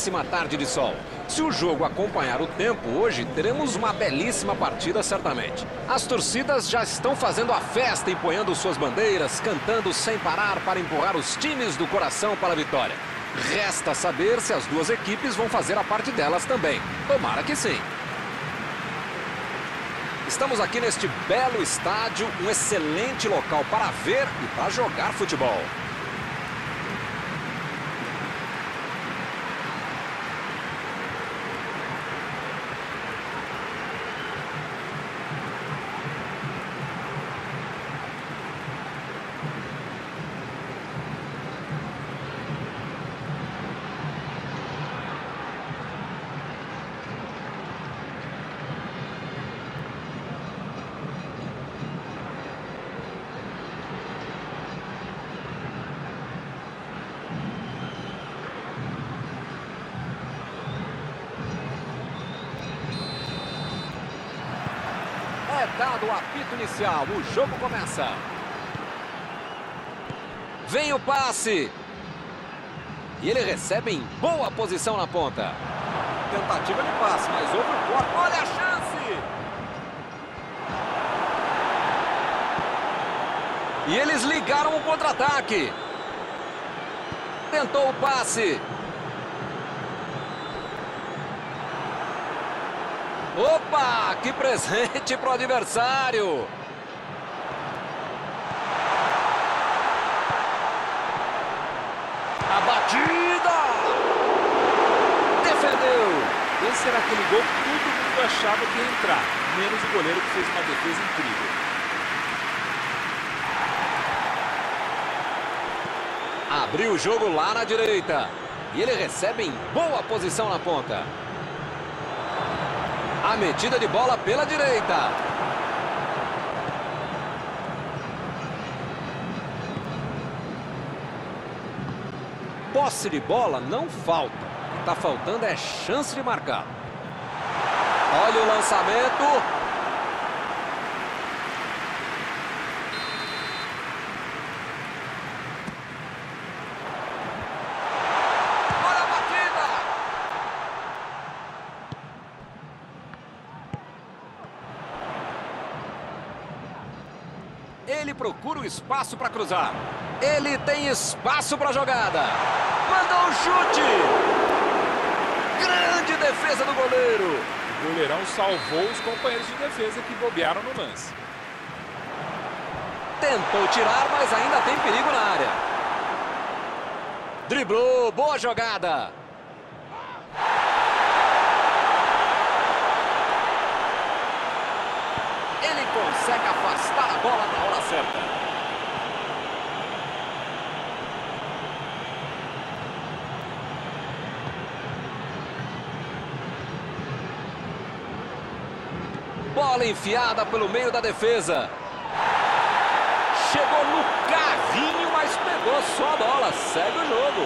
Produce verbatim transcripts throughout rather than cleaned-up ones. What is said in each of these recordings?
belíssima tarde de sol. Se o jogo acompanhar o tempo hoje, teremos uma belíssima partida certamente. As torcidas já estão fazendo a festa, empunhando suas bandeiras, cantando sem parar para empurrar os times do coração para a vitória. Resta saber se as duas equipes vão fazer a parte delas também. Tomara que sim. Estamos aqui neste belo estádio, um excelente local para ver e para jogar futebol. É dado o apito inicial, o jogo começa. Vem o passe. E ele recebe em boa posição na ponta. Tentativa de passe, mas houve o corte. Olha a chance! E eles ligaram o contra-ataque. Tentou o passe. Opa, que presente para o adversário. A batida. Defendeu. Esse era aquele gol que todo mundo achava que ia entrar, menos o goleiro que fez uma defesa incrível. Abriu o jogo lá na direita. E ele recebe em boa posição na ponta. A metida de bola pela direita. Posse de bola não falta. O que está faltando é chance de marcar. Olha o lançamento. Ele procura o espaço para cruzar. Ele tem espaço para a jogada. Mandou um chute. Grande defesa do goleiro. O goleirão salvou os companheiros de defesa que bobearam no lance. Tentou tirar, mas ainda tem perigo na área. Driblou, boa jogada. Ele consegue afastar a bola na hora certa. Bola enfiada pelo meio da defesa. Chegou no carrinho, mas pegou só a bola. Segue o jogo.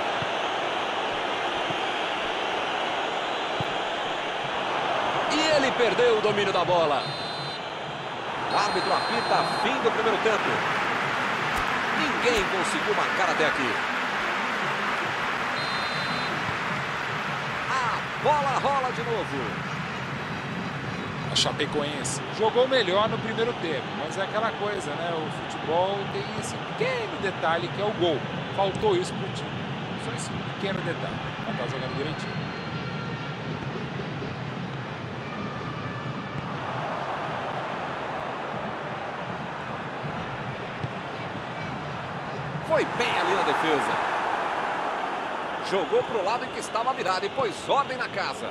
E ele perdeu o domínio da bola. O árbitro apita fim do primeiro tempo. Ninguém conseguiu marcar até aqui. A bola rola de novo. A Chapecoense jogou melhor no primeiro tempo, mas é aquela coisa, né? O futebol tem esse pequeno detalhe que é o gol. Faltou isso pro time. Só esse pequeno detalhe. Não tá jogando direitinho. Foi bem ali na defesa. Jogou pro lado em que estava virado e pôs ordem na casa.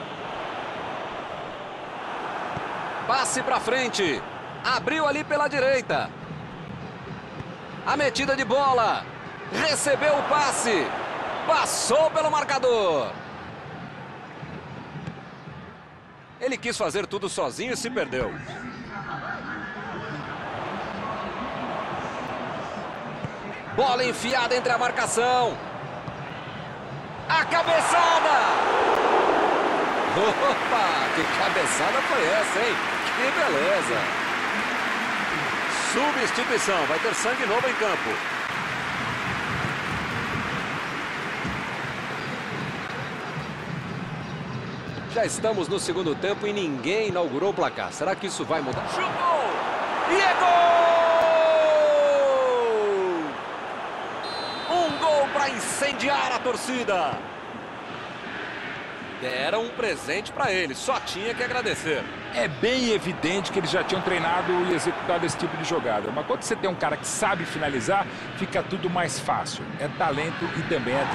Passe para frente. Abriu ali pela direita. A metida de bola. Recebeu o passe. Passou pelo marcador. Ele quis fazer tudo sozinho e se perdeu. Bola enfiada entre a marcação. A cabeçada. Opa, que cabeçada foi essa, hein? Que beleza. Substituição, vai ter sangue novo em campo. Já estamos no segundo tempo e ninguém inaugurou o placar. Será que isso vai mudar? Chutou! E é gol! Um gol para incendiar a torcida. Deram um presente para ele, só tinha que agradecer. É bem evidente que eles já tinham treinado e executado esse tipo de jogada. Mas quando você tem um cara que sabe finalizar, fica tudo mais fácil. É talento e também é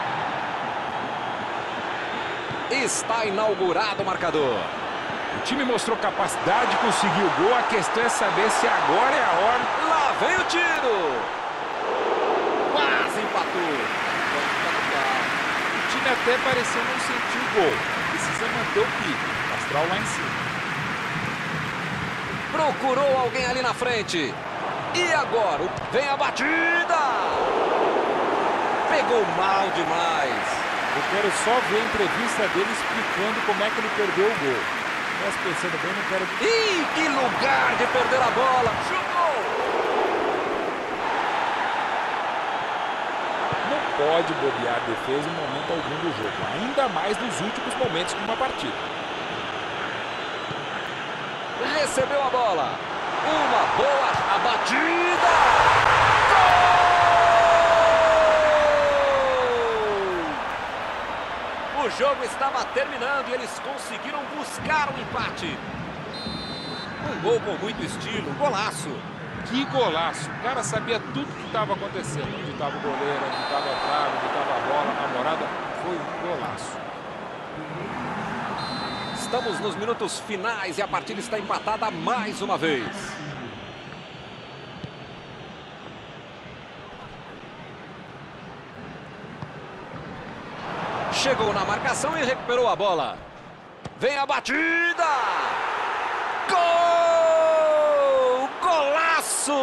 treino. Está inaugurado o marcador. O time mostrou capacidade, conseguiu o gol. A questão é saber se agora é a hora. Lá vem o tiro. Quase empatou. O time até pareceu não sentir o gol. Precisa manter o pique. Astral lá em cima. Procurou alguém ali na frente. E agora? Vem a batida. Pegou mal demais. Eu quero só ver a entrevista dele explicando como é que ele perdeu o gol. Mas pensando bem, não quero... Ih, que lugar de perder a bola. Chutou! Não pode bobear a defesa em momento algum do jogo. Ainda mais nos últimos momentos de uma partida. Recebeu a bola. Uma boa abatida. O jogo estava terminando e eles conseguiram buscar um empate. Um gol com muito estilo, golaço. Que golaço. O cara sabia tudo que estava acontecendo. Onde estava o goleiro, onde estava a trave, onde estava a bola, a namorada. Foi um golaço. Estamos nos minutos finais e a partida está empatada mais uma vez. Chegou na marcação e recuperou a bola. Vem a batida! Gol! Golaço!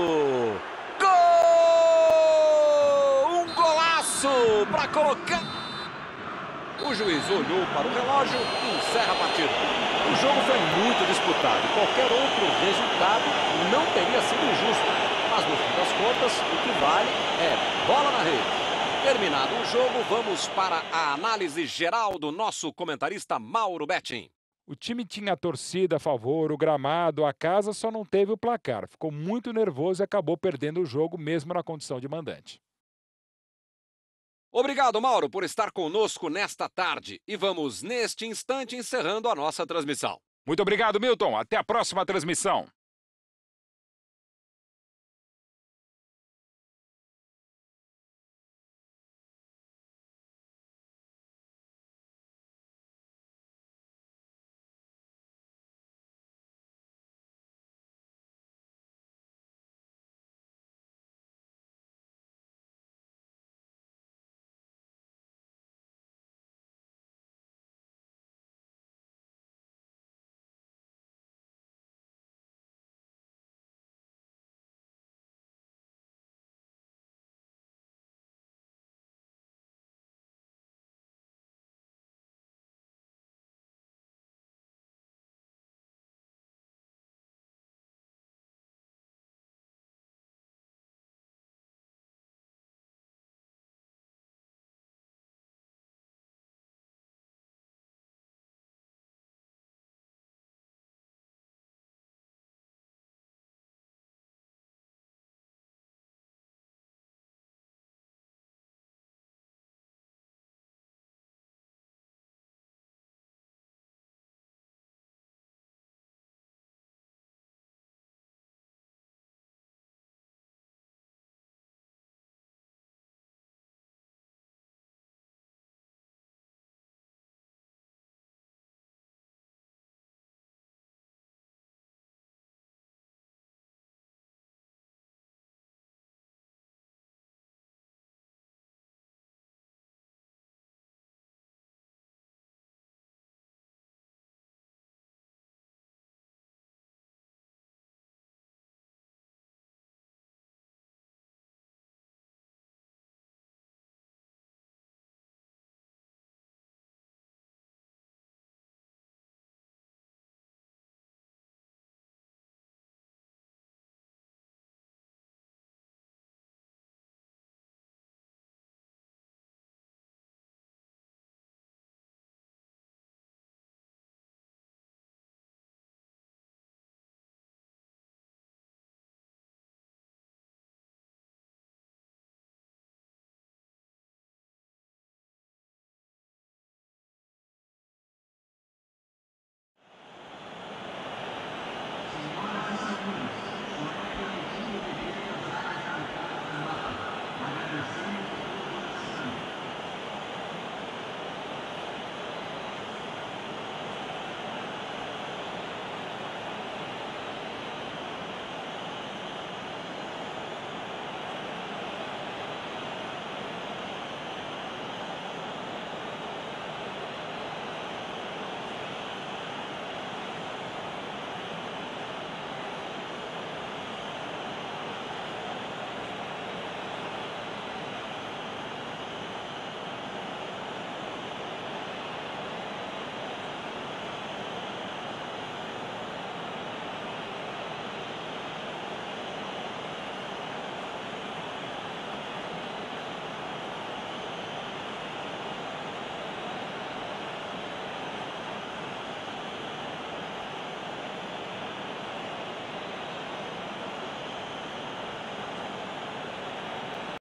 Gol! Um golaço para colocar... O juiz olhou para o relógio e encerra a partida. O jogo foi muito disputado e qualquer outro resultado não teria sido injusto. Mas no fim das contas, o que vale é bola na rede. Terminado o jogo, vamos para a análise geral do nosso comentarista Mauro Betting. O time tinha a torcida a favor, o gramado, a casa, só não teve o placar. Ficou muito nervoso e acabou perdendo o jogo mesmo na condição de mandante. Obrigado, Mauro, por estar conosco nesta tarde. E vamos, neste instante, encerrando a nossa transmissão. Muito obrigado, Milton. Até a próxima transmissão.